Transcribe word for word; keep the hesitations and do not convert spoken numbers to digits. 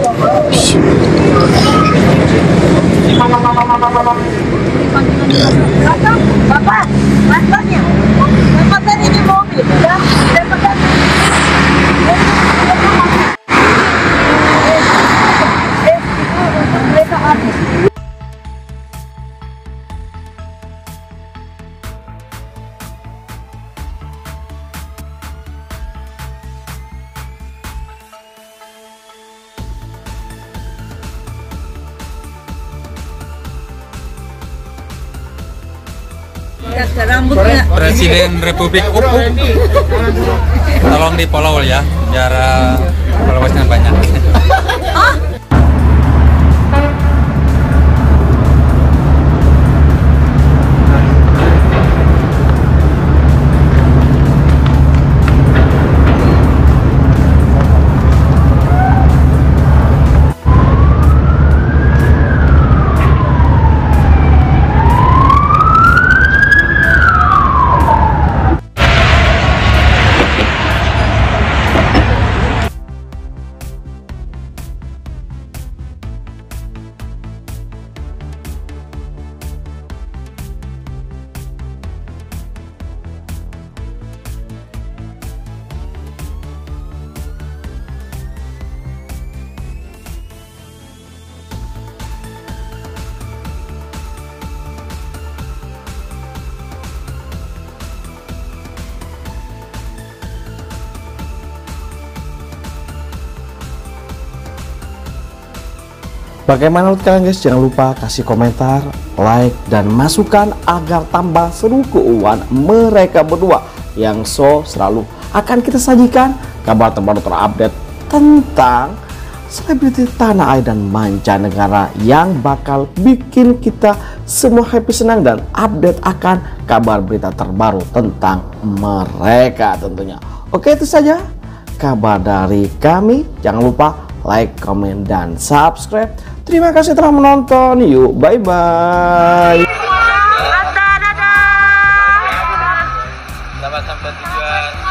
Bapak, masanya, bapak tadi di mobil, ya, dapat tadi. Eh, mereka habis. Presiden Republik Upuk, tolong di follow ya, biar followersnya banyak. Bagaimana menurut kalian guys? Jangan lupa kasih komentar, like, dan masukan agar tambah seru keuangan mereka berdua yang so selalu akan kita sajikan kabar terbaru terupdate tentang selebriti tanah air dan mancanegara yang bakal bikin kita semua happy, senang, dan update akan kabar berita terbaru tentang mereka tentunya. Oke, itu saja kabar dari kami. Jangan lupa like, komen, dan subscribe. Terima kasih telah menonton. Yuk, bye-bye. Selamat sampai tujuan.